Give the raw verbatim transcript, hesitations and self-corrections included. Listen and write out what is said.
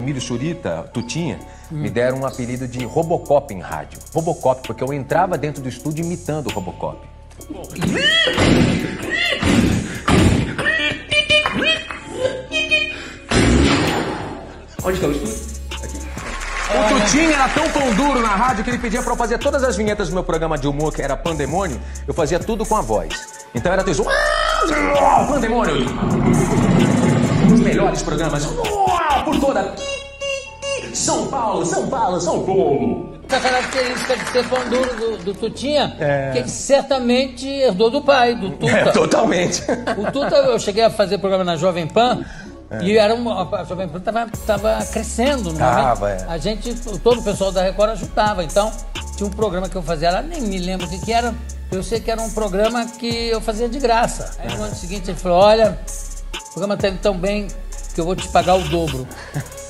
Emílio Surita, Tutinha, hum. me deram um apelido de Robocop em rádio. Robocop, porque eu entrava dentro do estúdio imitando o Robocop. Onde está o estúdio? Aqui. O Tutinha era tão pão duro na rádio que ele pedia pra eu fazer todas as vinhetas do meu programa de humor, que era Pandemônio, eu fazia tudo com a voz. Então era tudo isso. Pandemônio! Os melhores programas por toda São Paulo, São Paulo, São Paulo. A característica de ser pão duro do, do Tutinha, é... que ele certamente herdou do pai, do Tuta. É, totalmente. O Tuta, eu cheguei a fazer programa na Jovem Pan, é. e era uma, a Jovem Pan tava, tava crescendo. No tava, é. A gente, todo o pessoal da Record ajudava, então tinha um programa que eu fazia lá, nem me lembro o que que era, eu sei que era um programa que eu fazia de graça. Aí no ano seguinte ele falou, olha, o programa tá indo tão bem que eu vou te pagar o dobro.